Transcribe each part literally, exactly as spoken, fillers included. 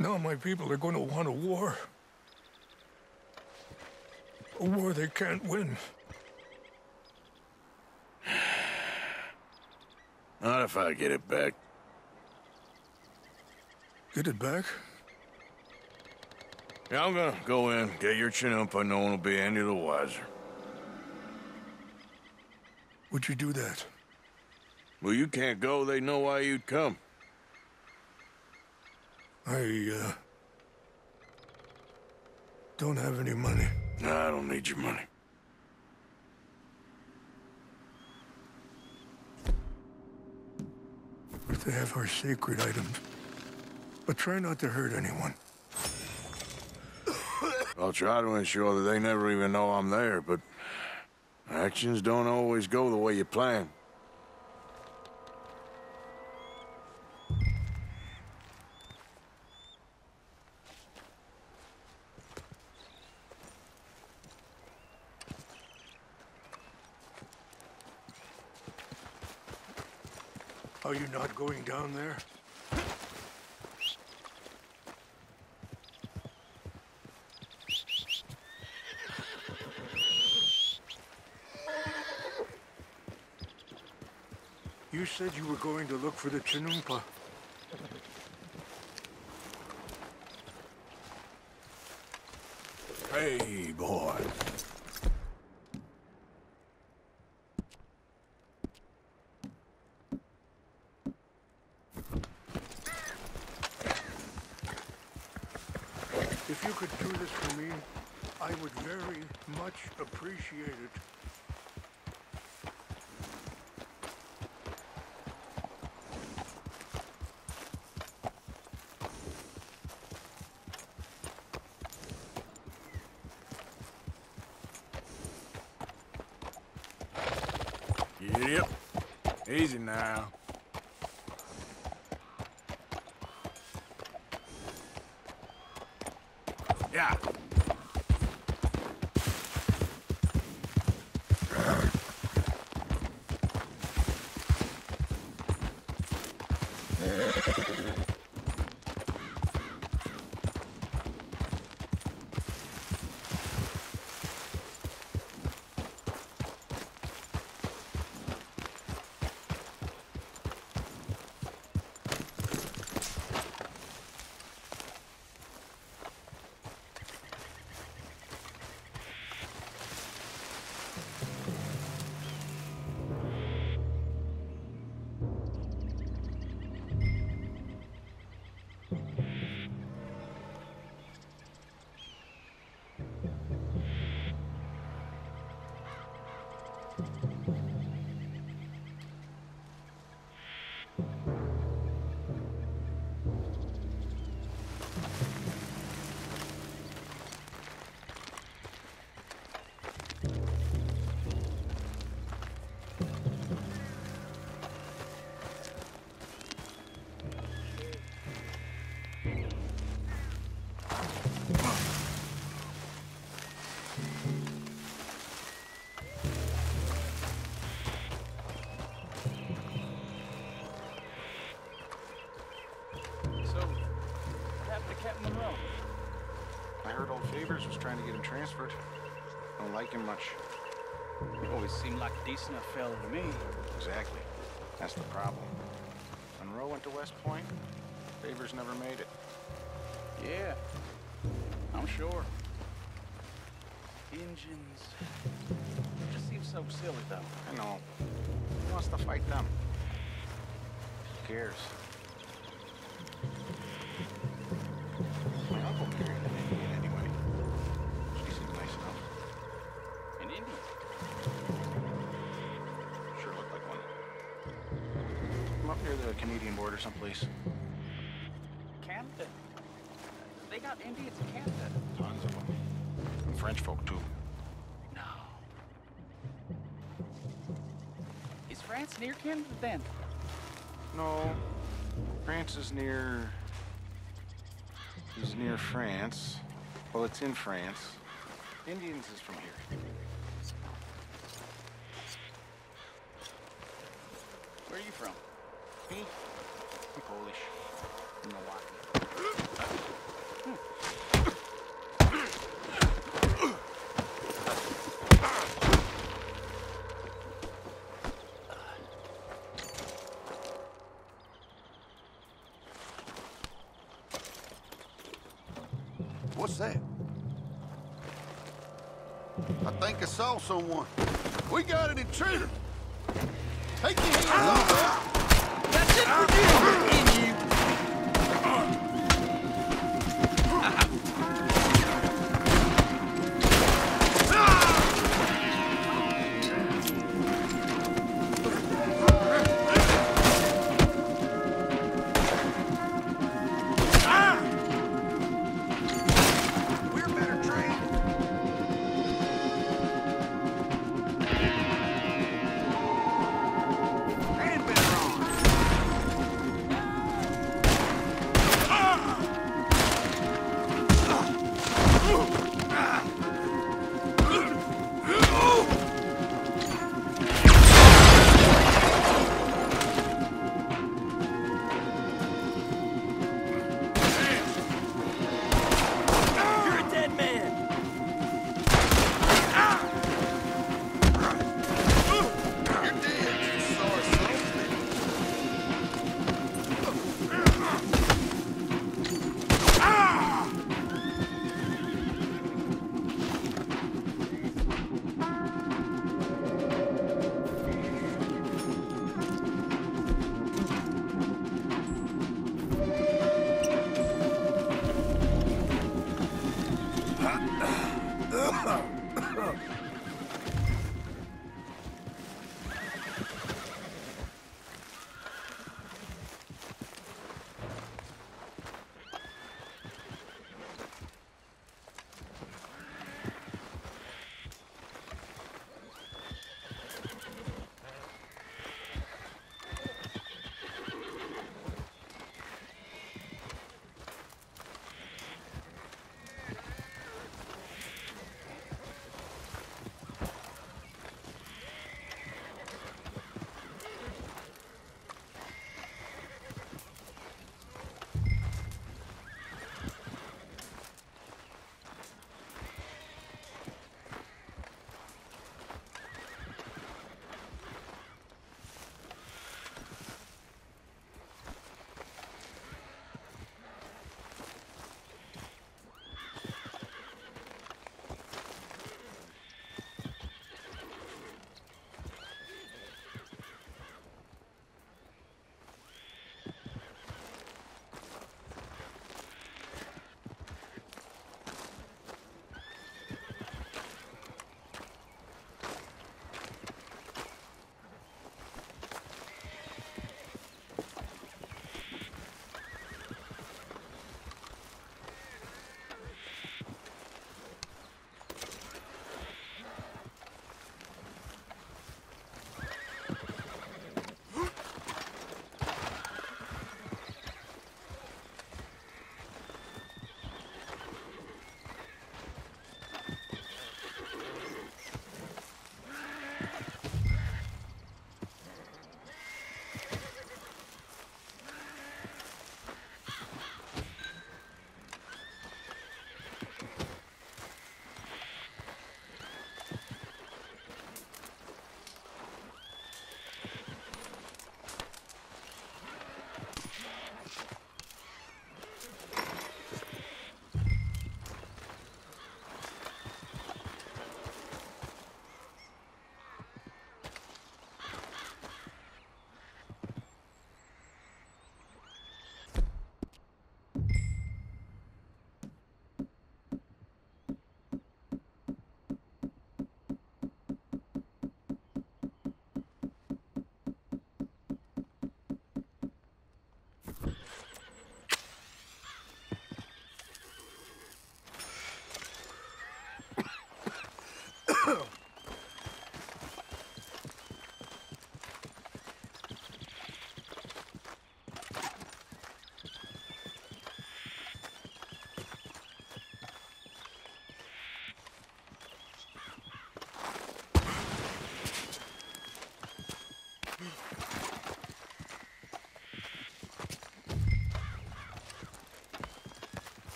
Now my people are going to want a war. A war they can't win. Not if I get it back. Get it back? Yeah, I'm gonna go in, get your Chinumpa, no one will be any the wiser. Would you do that? Well, you can't go, they know why you'd come. I, uh... don't have any money. Nah, I don't need your money. If they have our sacred items. But try not to hurt anyone. I'll try to ensure that they never even know I'm there, but actions don't always go the way you plan. Are you not going down there? You said you were going to look for the Chinumpa. Hey, boy. If you could do this for me, I would very much appreciate it. Giddy up. Easy now. Yeah. I heard old Favors was trying to get him transferred. Don't like him much. Always seemed like a decent enough fella to me. Exactly. That's the problem. Monroe went to West Point. Favors never made it. Yeah, I'm sure. Engines. Just seems so silly, though. I know. Who wants to fight them? Who cares? My uncle married an Indian anyway. She seemed nice enough. An Indian? Sure looked like one. I'm up near the Canadian border someplace. Canada? They got Indians in Canada? Tons of them. And French folk, too. No. Is France near Canada, then? No. France is near... is near France. Well, it's in France. Indians is from here. Where are you from? Me? I'm Polish. From Milwaukee. that? I think I saw someone. We got an intruder. Take your hands off that. That's it for you, in you.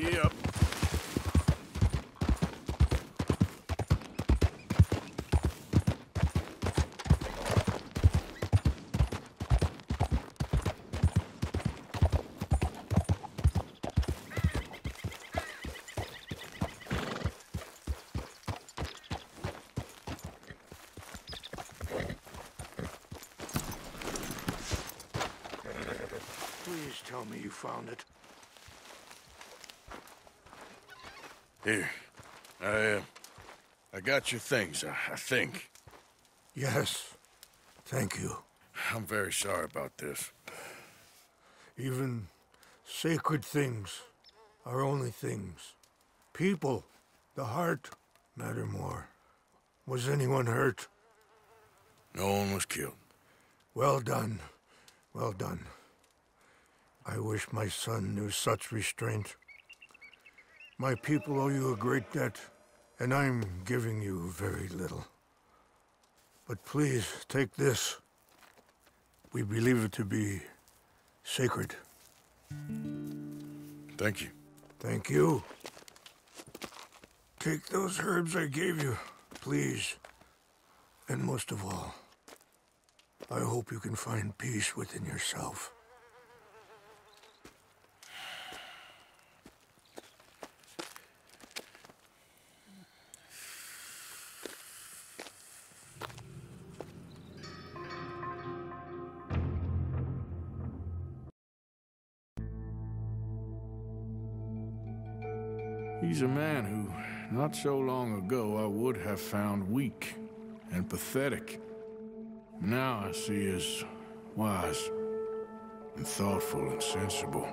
Yep. Please tell me you found it. Here. I, uh, I got your things, I, I think. Yes. Thank you. I'm very sorry about this. Even sacred things are only things. People, the heart, matter more. Was anyone hurt? No one was killed. Well done. Well done. I wish my son knew such restraint. My people owe you a great debt, and I'm giving you very little. But please, take this. We believe it to be sacred. Thank you. Thank you. Take those herbs I gave you, please. And most of all, I hope you can find peace within yourself. He's a man who, not so long ago, I would have found weak and pathetic. Now I see as wise and thoughtful and sensible.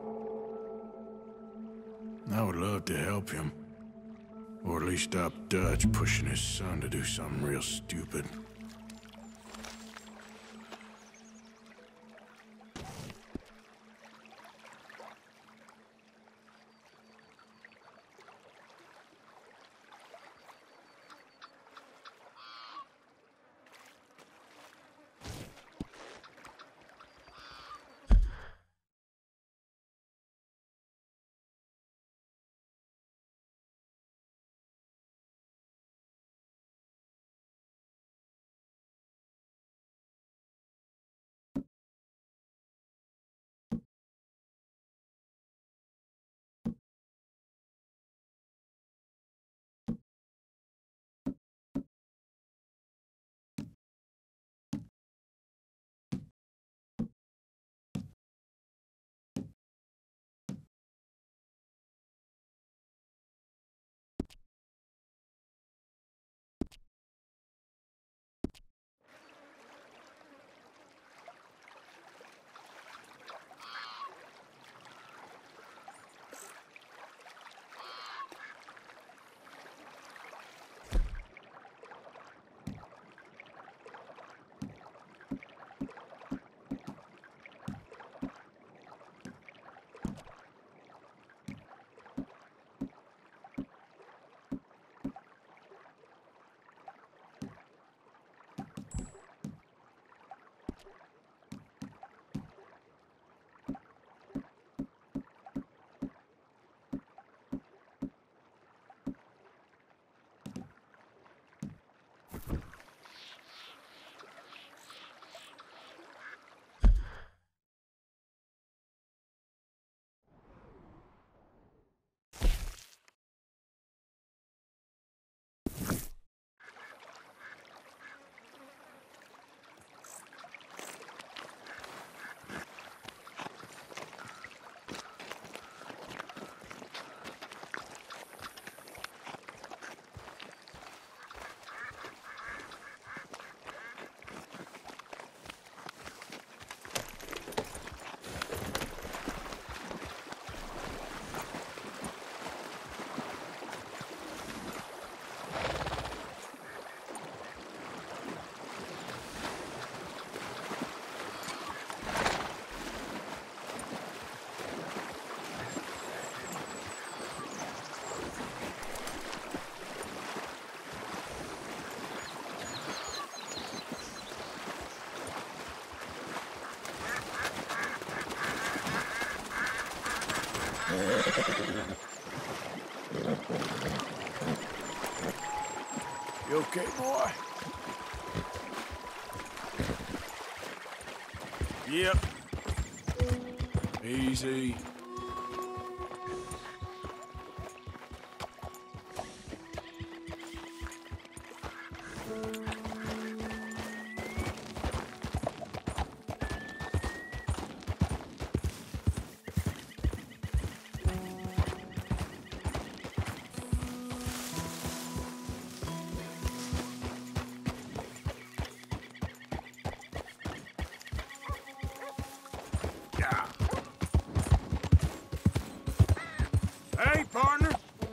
I would love to help him, or at least stop Dutch pushing his son to do something real stupid. You okay, boy? Yep. Easy. Hey, partner.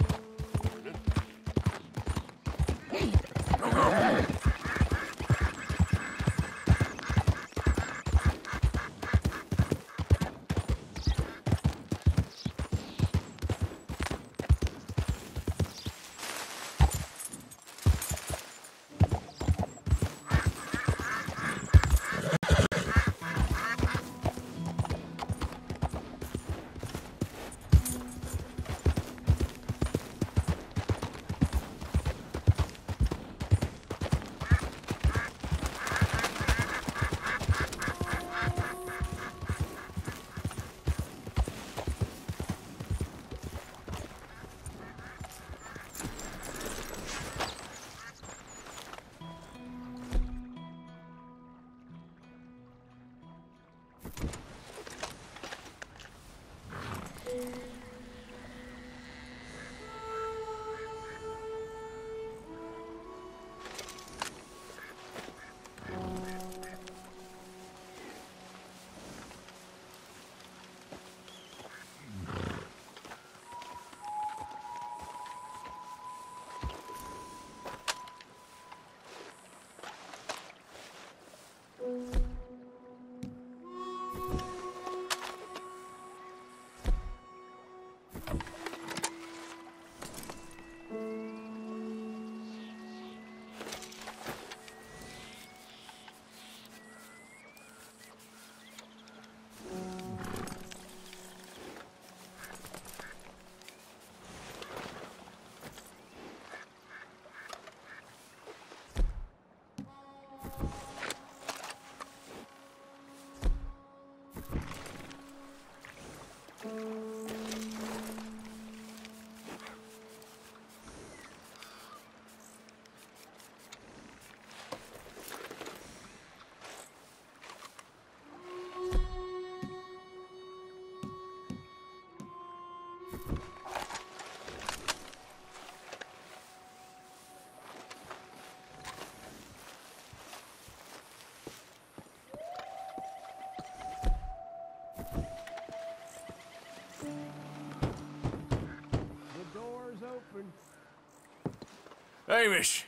Hamish.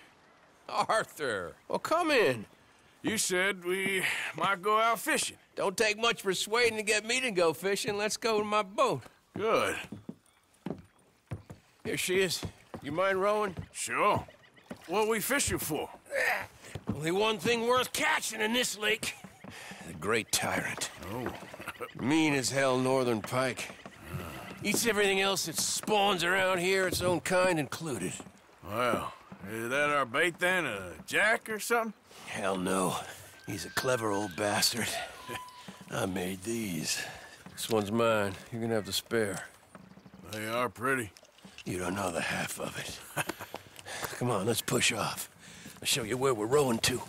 Arthur, well, come in. You said we might go out fishing. Don't take much persuading to get me to go fishing. Let's go to my boat. Good. Here she is. You mind rowing? Sure. What are we fishing for? Only one thing worth catching in this lake. The Great Tyrant. Oh. Mean as hell northern pike. Eats everything else that spawns around here, its own kind included. Well, is that our bait then? A jack or something? Hell no. He's a clever old bastard. I made these. This one's mine. You're gonna have to spare. They are pretty. You don't know the half of it. Come on, let's push off. I'll show you where we're rowing to.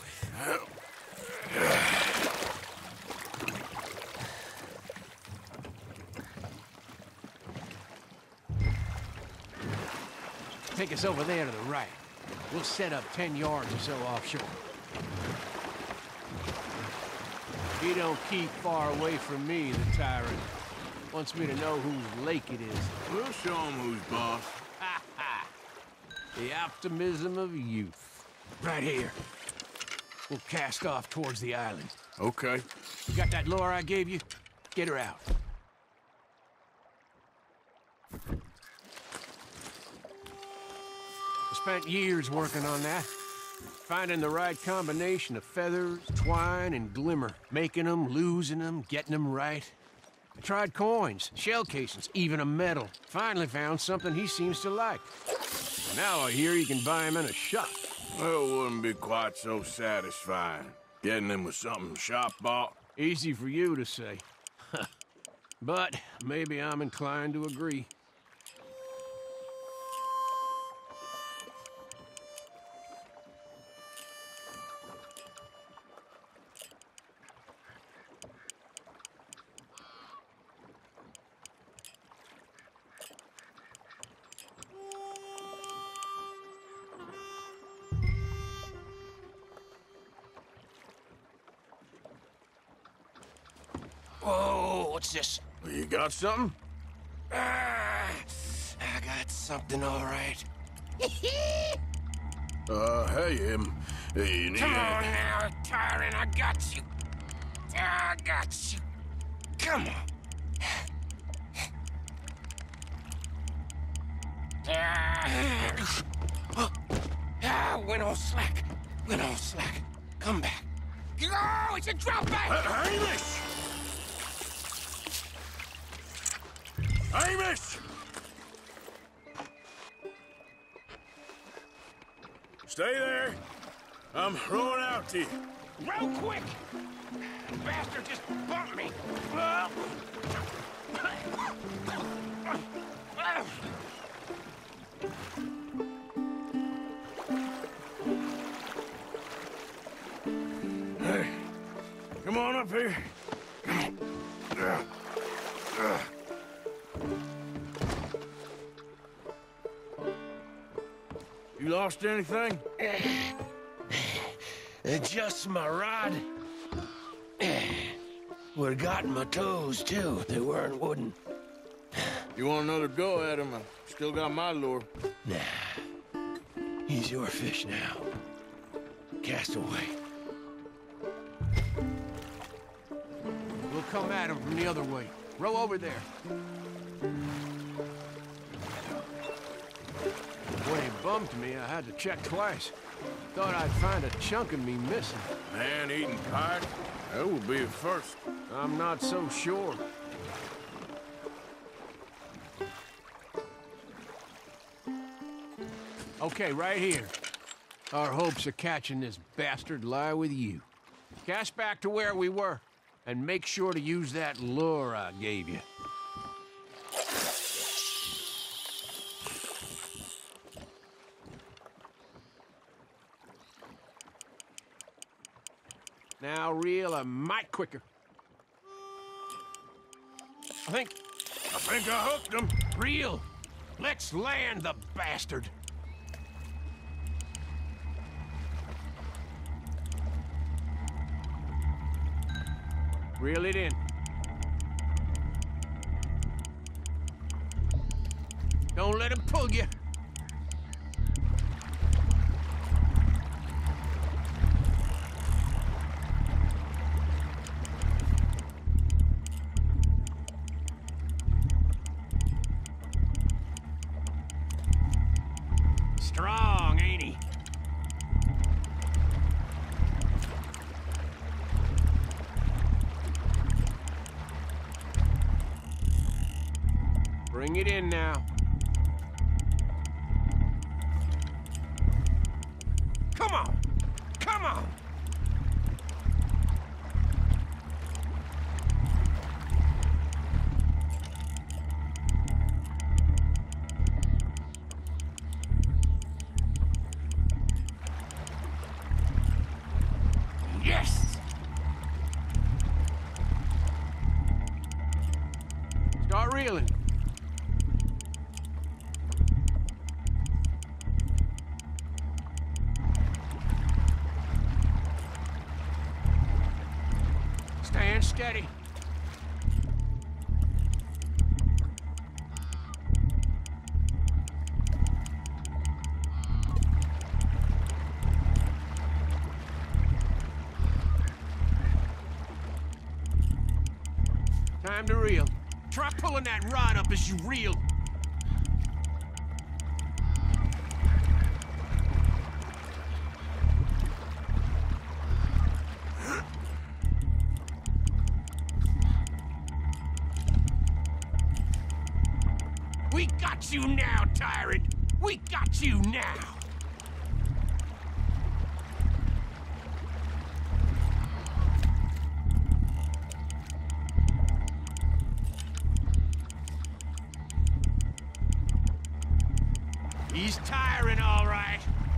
Take us over there to the right. We'll set up ten yards or so offshore. He don't keep far away from me, the tyrant. Wants me to know whose lake it is. We'll show him who's boss. Ha ha! The optimism of youth. Right here. We'll cast off towards the island. Okay. You got that lure I gave you? Get her out. I spent years working on that. Finding the right combination of feathers, twine, and glimmer. Making them, losing them, getting them right. I Tried coins, shell casings, even a medal. Finally found something he seems to like. Now I hear you can buy him in a shop. Well, it wouldn't be quite so satisfying. Getting him with something shop bought. Easy for you to say. But maybe I'm inclined to agree. Whoa, what's this? You got something? Ah, I got something, all right. Uh, hey, um, hey, you need Come a- on now, Tyron, I got you. I got you. Come on. Ah, ah, went all slack. Went all slack. Come back. Oh, it's a drop back! Uh, Hamish! Hamish! Stay there. I'm rowing out to you. Row quick! The bastard just bumped me. Uh, Hey, come on up here. You lost anything? Just my rod. Would've gotten my toes, too. They weren't wooden. You want another go at him? I still got my lure. Nah. He's your fish now. Cast away. We'll come at him from the other way. Row over there. When he bumped me, I had to check twice. Thought I'd find a chunk of me missing. Man-eating pike? That would be a first. I'm not so sure. Okay, right here. Our hopes of catching this bastard lie with you. Cast back to where we were, and make sure to use that lure I gave you. Now reel a mite quicker. I think... I think I hooked him. Reel! Let's land the bastard! Reel it in. Don't let him pull you. Strong, ain't he? Bring it in now. Come on! Come on! Yes! Start reeling. Stand steady. Time to reel. Try pulling that rod up as you reel. We got you now, tyrant! We got you now! He's tiring, all right.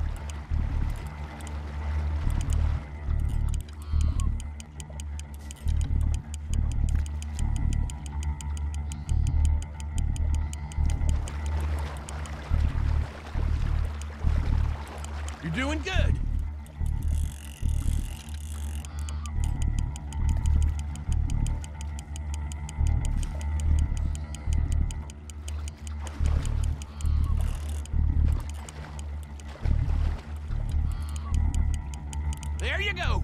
You're doing good. There you go.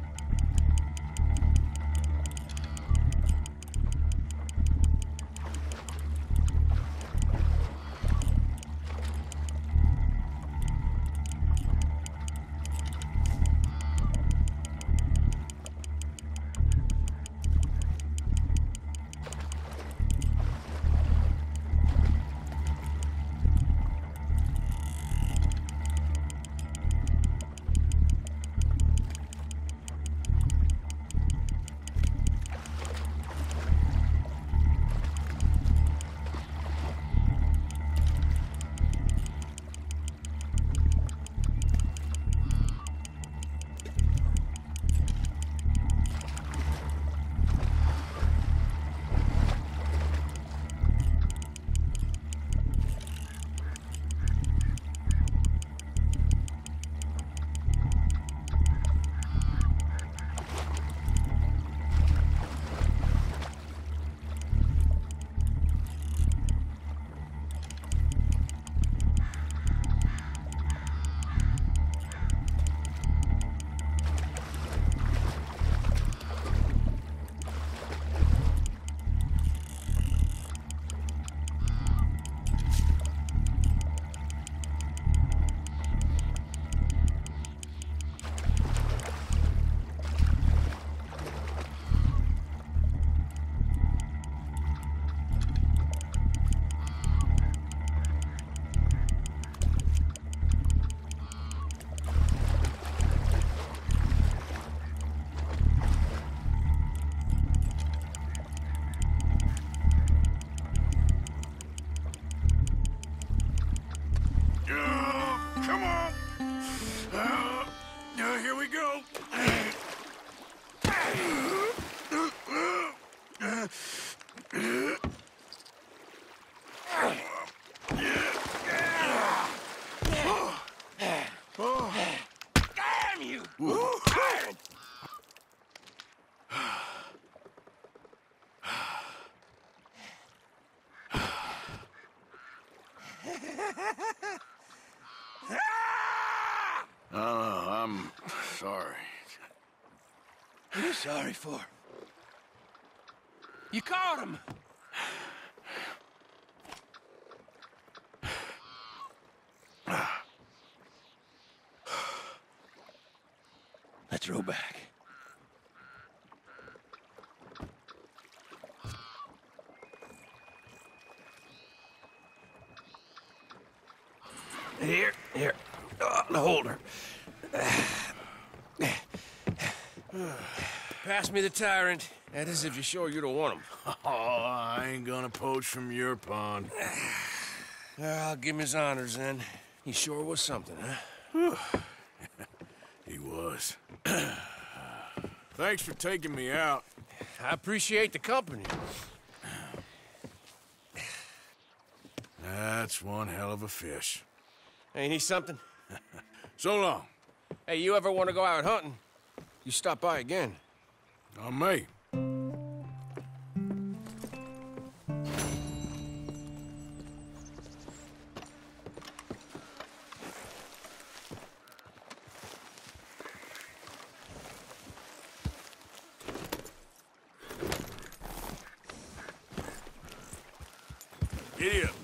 Come on! Uh, uh, here we go! Damn you! Oh, I'm sorry. What are you sorry for? You caught him! Let's row back. Here, here. Oh, the holder. Pass me the tyrant. That is if you're sure you don't want him. Oh, I ain't gonna poach from your pond. I'll give him his honors then. He sure was something, huh? He was. Thanks for taking me out. I appreciate the company. That's one hell of a fish. Ain't he something? So long. Hey, you ever want to go out hunting? You stop by again. On me. Giddy up.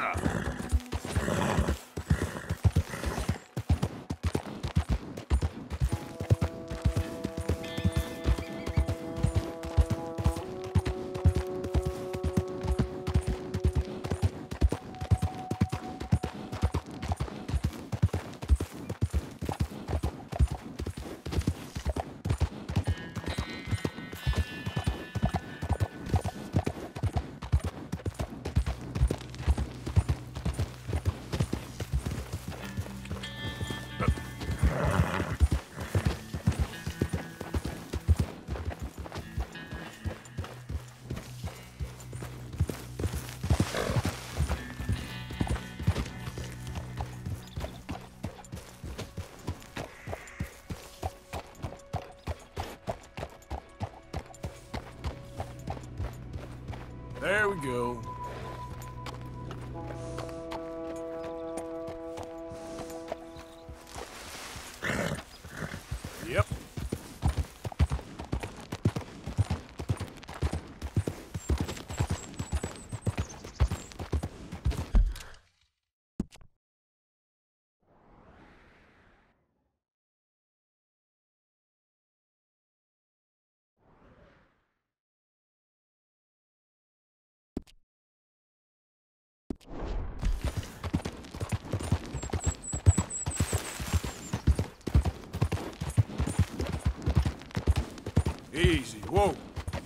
There we go. Yep. Easy, whoa.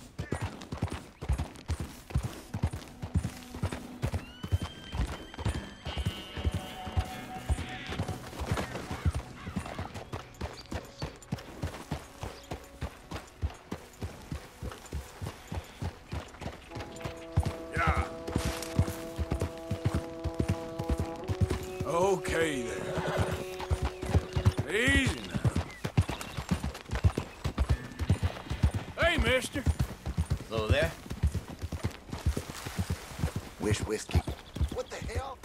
Yeah. Okay there. Easy now. Hey, mister. Hello there. Wish whiskey. What the hell?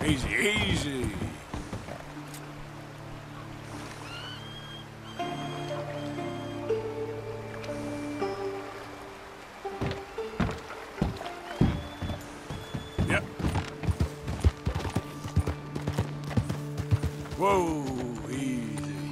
Easy, easy. Yep. Whoa, easy.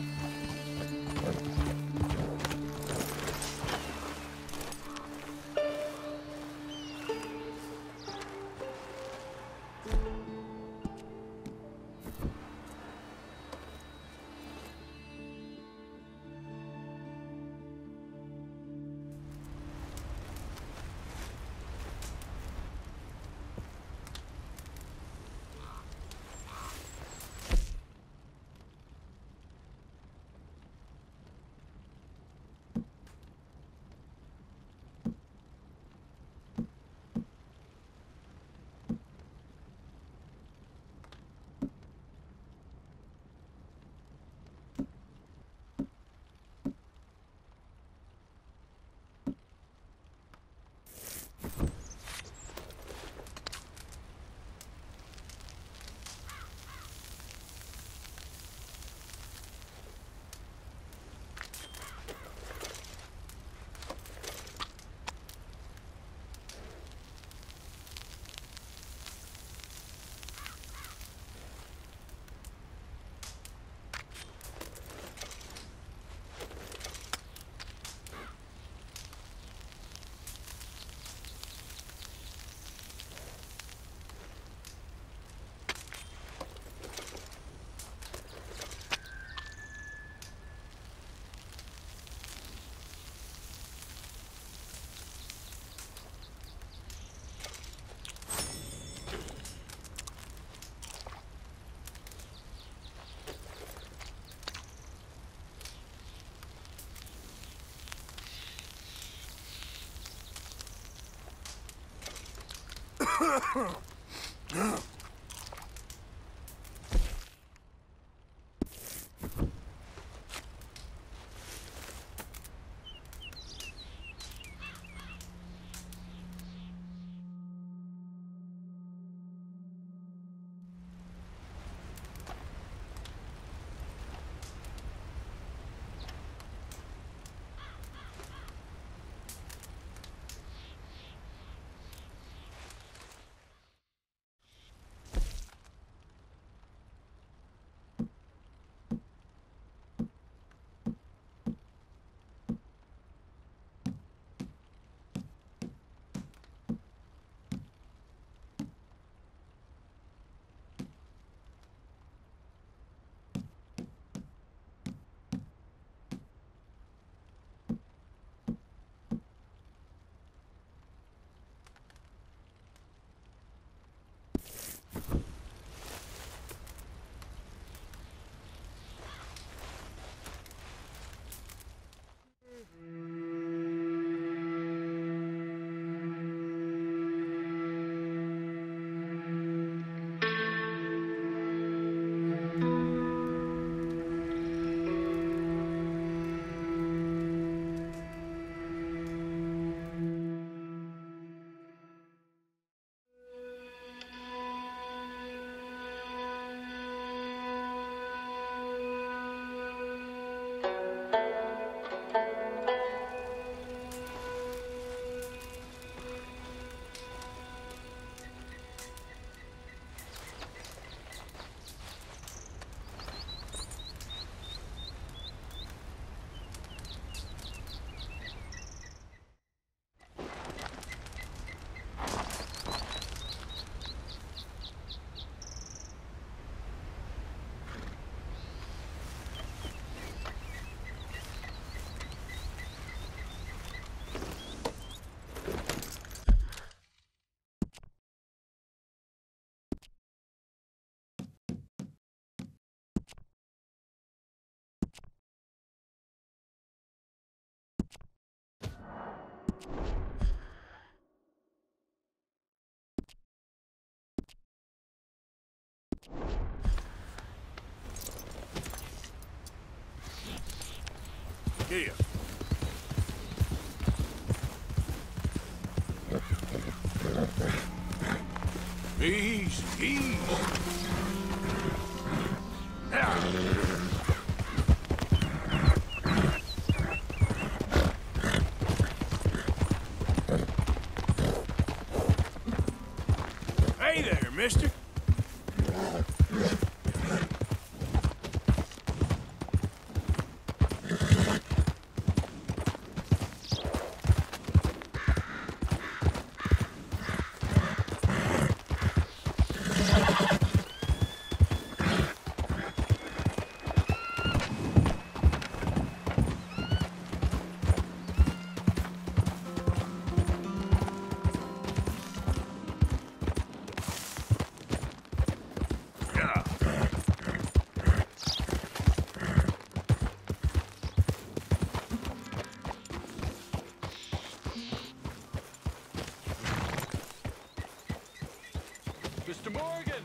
Here. Easy, easy. Hey there, mister. Mister Morgan!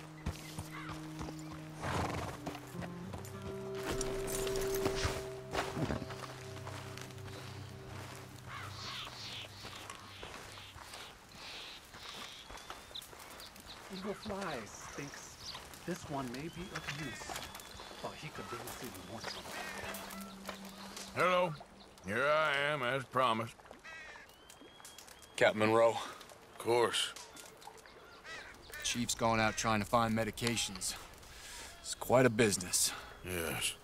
Eagle Flies thinks this one may be of use. Oh, he could bring us even more trouble. Hello. Here I am, as promised. Captain Monroe. Of course. Chief's going out trying to find medications. It's quite a business. Yes.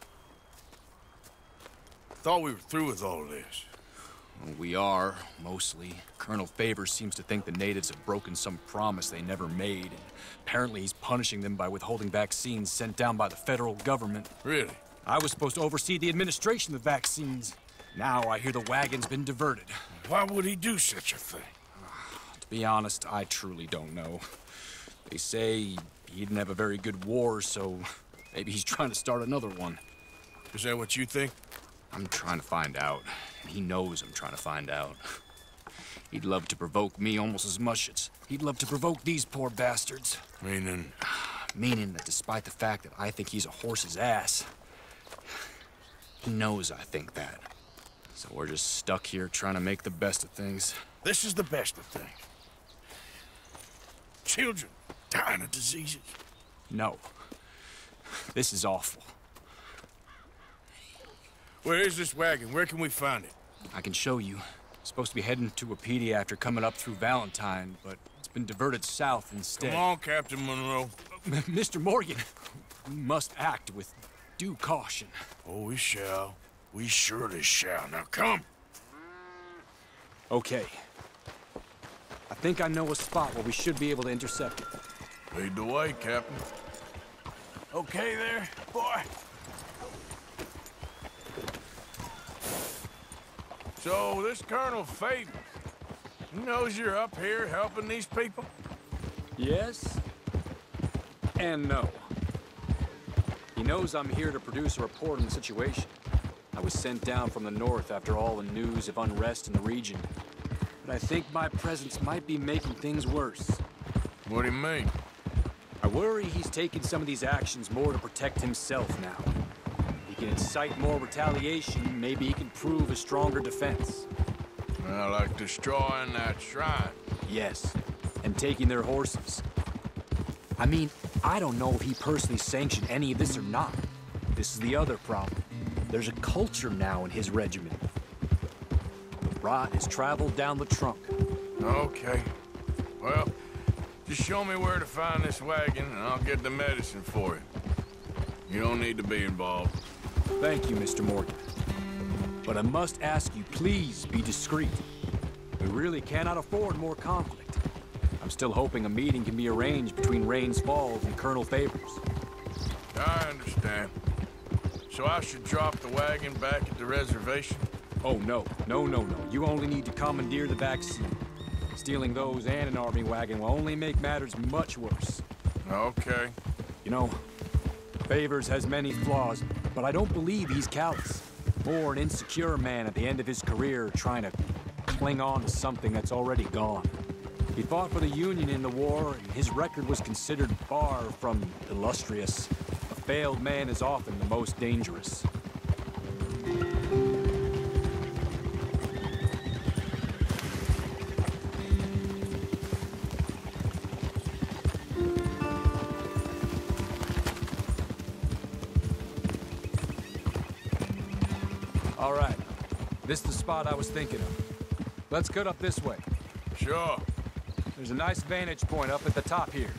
Thought we were through with all this. Well, we are, mostly. Colonel Favors seems to think the natives have broken some promise they never made, and apparently he's punishing them by withholding vaccines sent down by the federal government. Really? I was supposed to oversee the administration of vaccines. Now I hear the wagon's been diverted. Why would he do such a thing? To be honest, I truly don't know. They say he didn't have a very good war, so maybe he's trying to start another one. Is that what you think? I'm trying to find out. He knows I'm trying to find out. He'd love to provoke me almost as much as he'd love to provoke these poor bastards. Meaning? Meaning that despite the fact that I think he's a horse's ass, he knows I think that. So we're just stuck here trying to make the best of things. This is the best of things. Children dying of diseases. No. This is awful. Where is this wagon? Where can we find it? I can show you. It's supposed to be heading to Wapiti after coming up through Valentine, but it's been diverted south instead. Come on, Captain Monroe. Mister Morgan, we must act with due caution. Oh, we shall. We surely shall. Now come. Okay. I think I know a spot where we should be able to intercept it. Lead the way, Captain. Okay there, boy. So, this Colonel Favors, he knows you're up here helping these people? Yes. And no. He knows I'm here to produce a report on the situation. I was sent down from the north after all the news of unrest in the region. But I think my presence might be making things worse. What do you mean? I worry he's taking some of these actions more to protect himself now. He can incite more retaliation, maybe he can prove a stronger defense. Well, like destroying that shrine. Yes, and taking their horses. I mean, I don't know if he personally sanctioned any of this or not. This is the other problem. There's a culture now in his regiment. The rot has traveled down the trunk. Okay. Well, just show me where to find this wagon, and I'll get the medicine for you. You don't need to be involved. Thank you, Mister Morgan. But I must ask you, please be discreet. We really cannot afford more conflict. I'm still hoping a meeting can be arranged between Rains Falls and Colonel Favors. I understand. So I should drop the wagon back at the reservation? Oh, no. No, no, no. You only need to commandeer the vaccine. Stealing those and an army wagon will only make matters much worse. Okay. You know, Favors has many flaws, but I don't believe he's callous. More an insecure man at the end of his career trying to cling on to something that's already gone. He fought for the Union in the war, and his record was considered far from illustrious. A failed man is often the most dangerous. All right. This is the spot I was thinking of. Let's cut up this way. Sure. There's a nice vantage point up at the top here.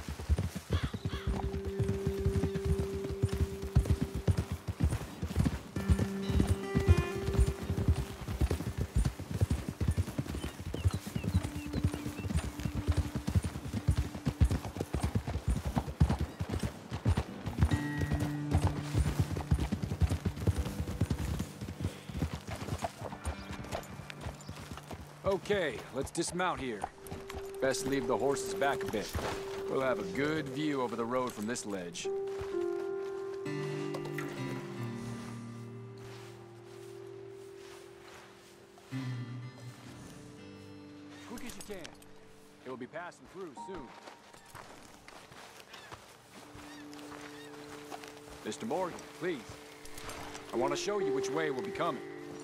Okay, let's dismount here. Best leave the horses back a bit. We'll have a good view over the road from this ledge. Quick as you can. It will be passing through soon. Mister Morgan, please. I want to show you which way we'll be coming.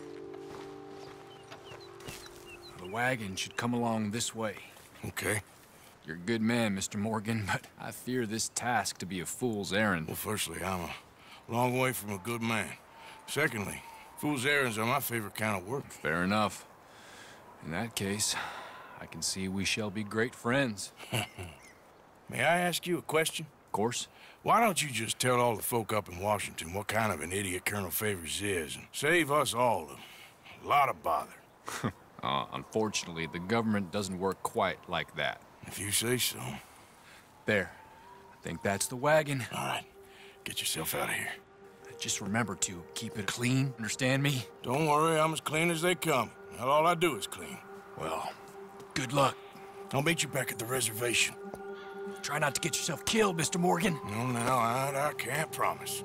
The wagon should come along this way. Okay. You're a good man, Mister Morgan, but I fear this task to be a fool's errand. Well, firstly, I'm a long way from a good man. Secondly, fool's errands are my favorite kind of work. Fair enough. In that case, I can see we shall be great friends. May I ask you a question? Of course. Why don't you just tell all the folk up in Washington what kind of an idiot Colonel Favors is, and save us all a lot of bother? Uh, unfortunately, the government doesn't work quite like that. If you say so. There. I think that's the wagon. All right. Get yourself out of here. Just remember to keep it clean, understand me? Don't worry, I'm as clean as they come. Not all I do is clean. Well, good luck. I'll meet you back at the reservation. Try not to get yourself killed, Mister Morgan. No, now, I, I can't promise.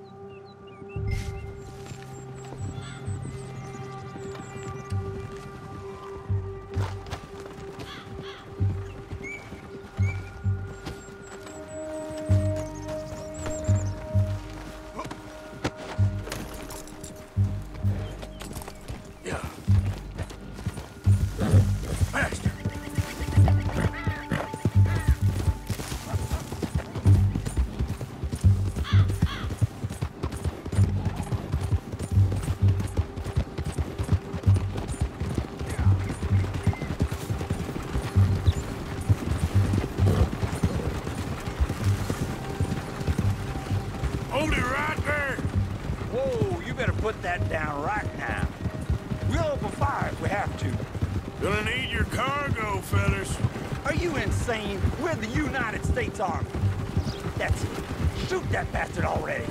Put that down right now. We'll open fire if we have to. Gonna need your cargo, fellas. Are you insane? We're the United States Army. That's it. Shoot that bastard already.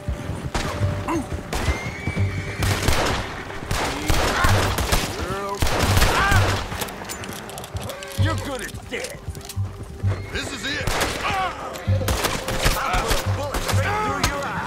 You're good as dead. This is it. I'll put a bullet straight through your eye.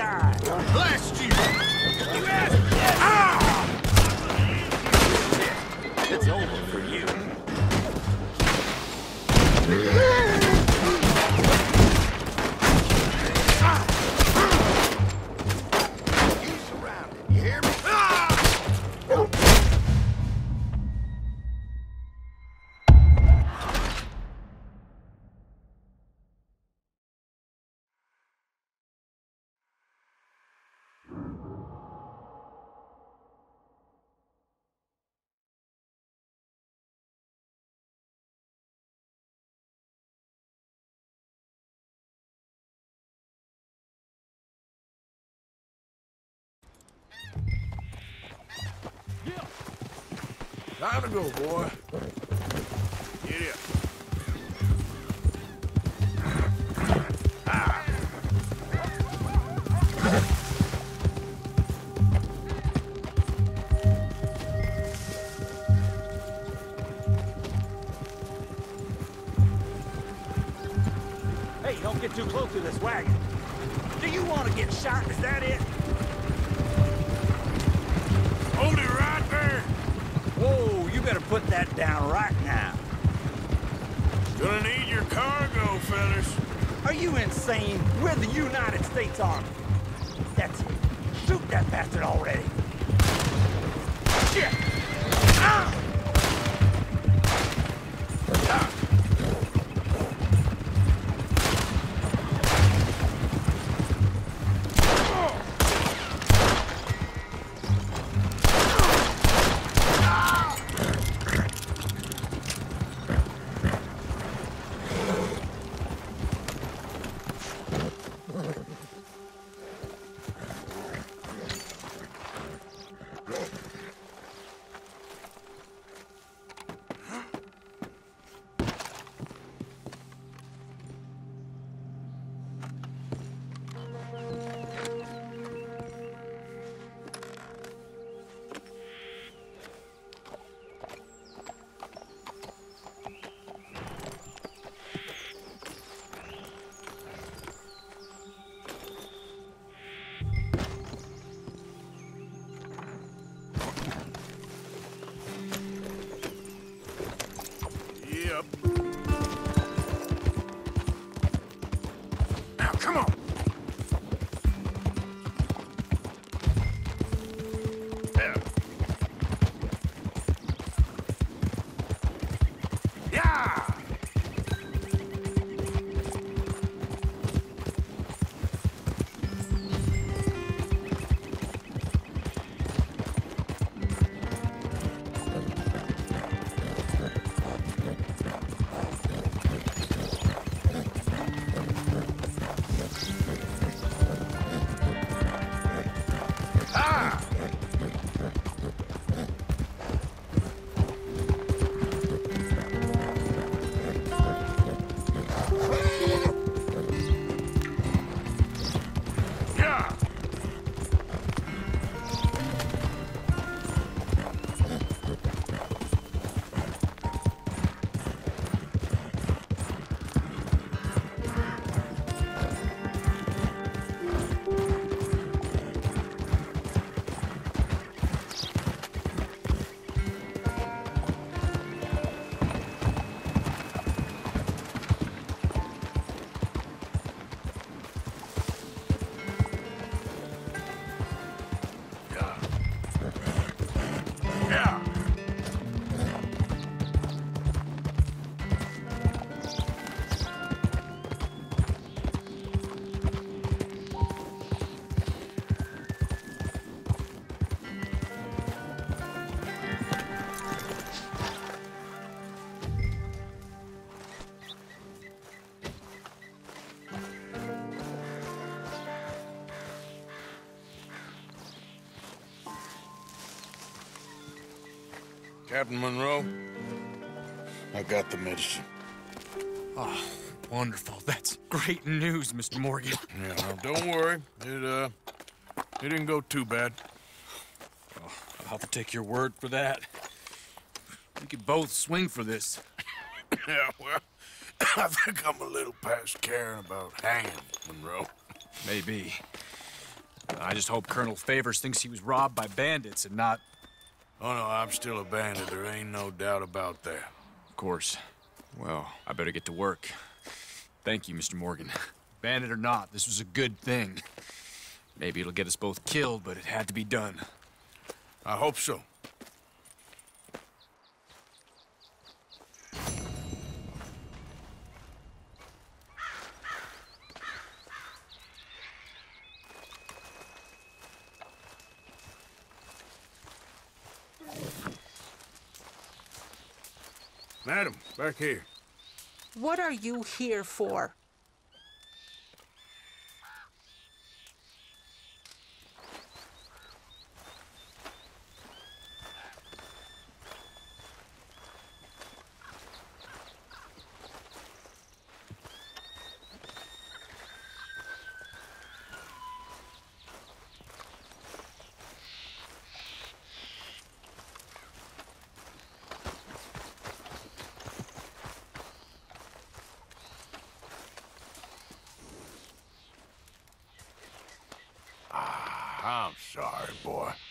die. Blast you! You asked me. Ah! It's over for you. He's surrounded, you hear me? Time to go, boy. Get it. Ah. Hey, don't get too close to this wagon. Do you want to get shot? Is that it? Hold it right there. Whoa, you better put that down right now. Gonna need your cargo, fellas. Are you insane? We're the United States Army. That's it. Shoot that bastard already. Shit! Ah! Ah! Yep. Now, come on. Yeah. Yeah. Captain Monroe, I got the medicine. Oh, wonderful. That's great news, Mister Morgan. Yeah, now don't worry. It, uh, it didn't go too bad. Oh, I'll have to take your word for that. We could both swing for this. Yeah, well, I think I'm a little past caring about hanging, Monroe. Maybe. I just hope Colonel Favors thinks he was robbed by bandits and not... Oh, no, I'm still a bandit. There ain't no doubt about that. Of course. Well, I better get to work. Thank you, Mister Morgan. Bandit or not, this was a good thing. Maybe it'll get us both killed, but it had to be done. I hope so. Madam, back here. What are you here for? I'm sorry, boy.